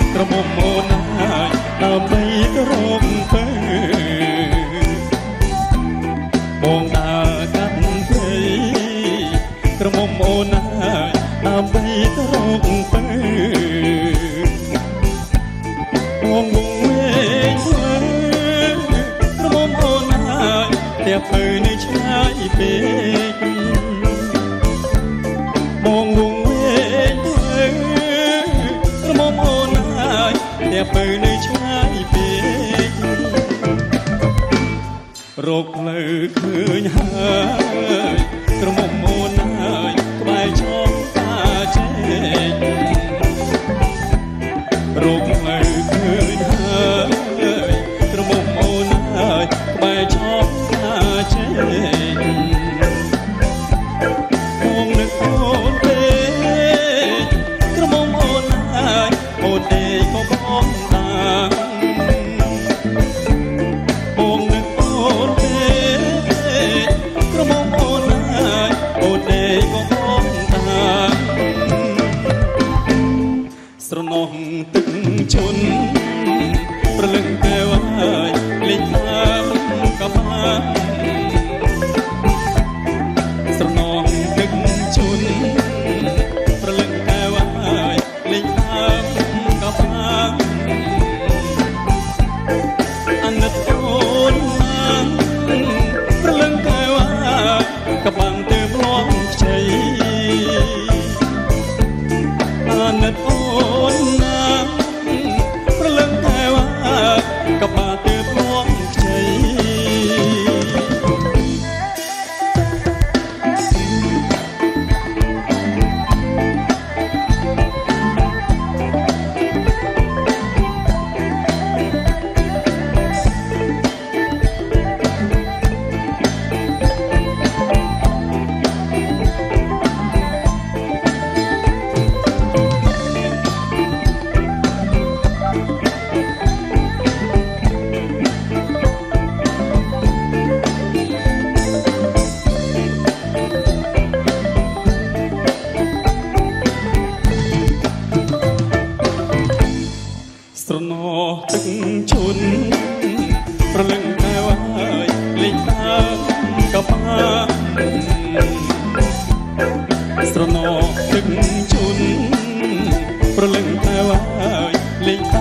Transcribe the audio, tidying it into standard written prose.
ក្រមុំអូនហើយដើម្បីក្រមទៅបងដើរកាត់ព្រៃក្រមុំអូនហើយដើម្បីក្រមទៅបងវងវែងក្រមុំអូនហើយតែពើនៅឆ្ងាយពេកបងវងវែងក្រមុំអូនហើយតែពើនៅឆ្ងាយពេករកផ្លូវឃើញហើយក្រមុំអូនហើយក្បែរឈរតាចេករកផ្លូវឃើញហើយក្រមុំអូនហើយក្បែរឈរតាចេបងនឹកអូនទេក្រមុំអូនហើយអូនទេក៏បងតាបងនឹកអូនទេក្រមុំអូនហើយអូនទេក៏បងតាស្រណោះទឹកជន់ប្រលឹងតែវហើយលេងហើមកបាស្រណោះទឹកជន់ប្រលឹងតែវហើយលេងហើមកបាអាណិតអូនណាប្រលឹងតែវហើយកបាំងទៅប្លង់ខ្ចីអាណិតអូនណាប្រលឹងតែវហើយកបាំងទៅប្លង់ខ្ចីស្រណោះទឹកជន់ប្រលឹងតែវហើយលេងហើកបាស្រណោះទឹកជន់ប្រលឹងតែវហើយលេង